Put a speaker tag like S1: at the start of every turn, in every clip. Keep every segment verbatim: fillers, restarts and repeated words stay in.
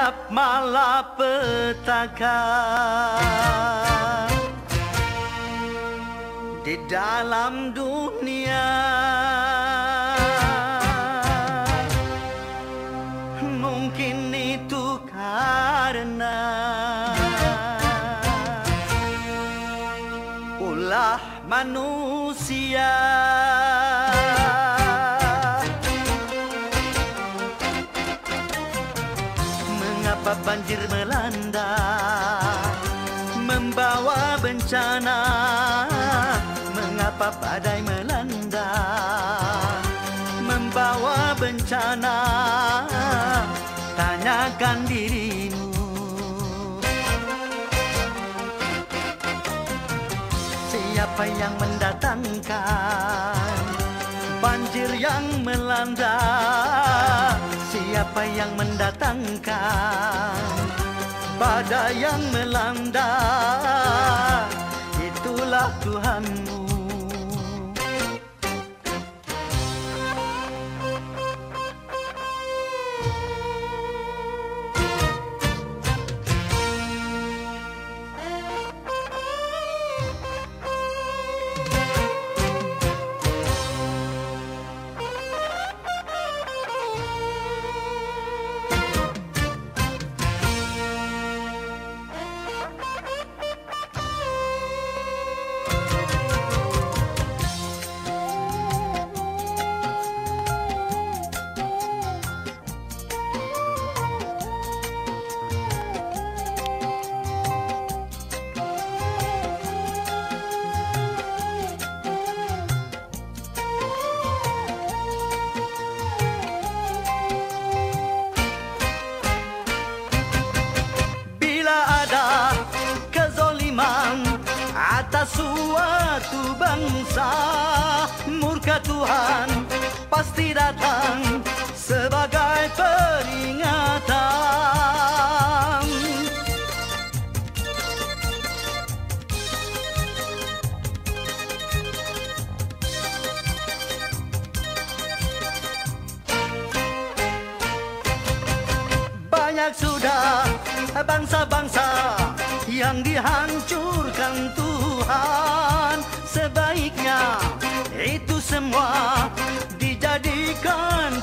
S1: Tiap malapetaka di dalam dunia, mungkin itu karena ulah manusia. Mengapa banjir melanda, membawa bencana? Mengapa badai melanda, membawa bencana? Tanyakan dirimu. Siapa yang mendatangkan banjir yang melanda? Siapa yang mendatangkan badai yang melanda? Itulah Tuhanmu. Atas suatu bangsa, murka Tuhan pasti datang sebagai peringatan. Banyak sudah bangsa-bangsa yang dihancurkan Tuhan. Sebaiknya itu semua dijadikan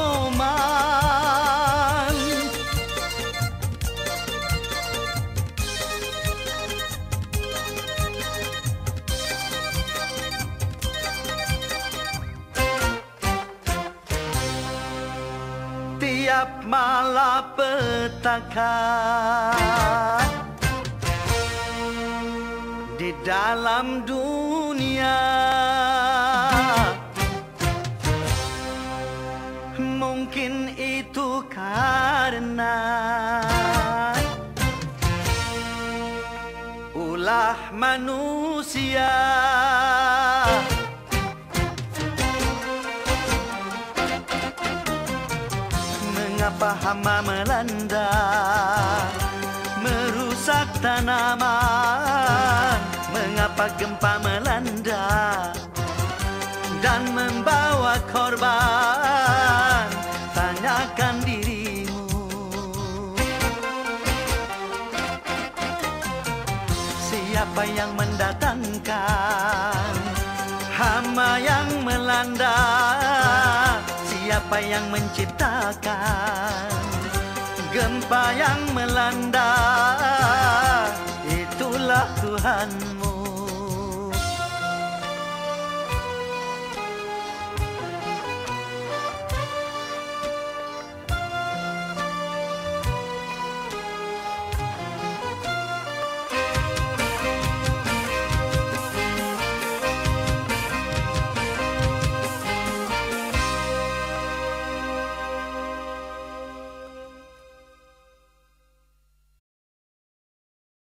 S1: pedoman. Tiap malapetaka di dalam dunia, mungkin itu karena ulah manusia. Mengapa hama melanda, merusak tanaman? Mengapa gempa melanda dan membawa korban? Tanyakan dirimu. Siapa yang mendatangkan hama yang melanda? Siapa yang menciptakan gempa yang melanda? Itulah Tuhan.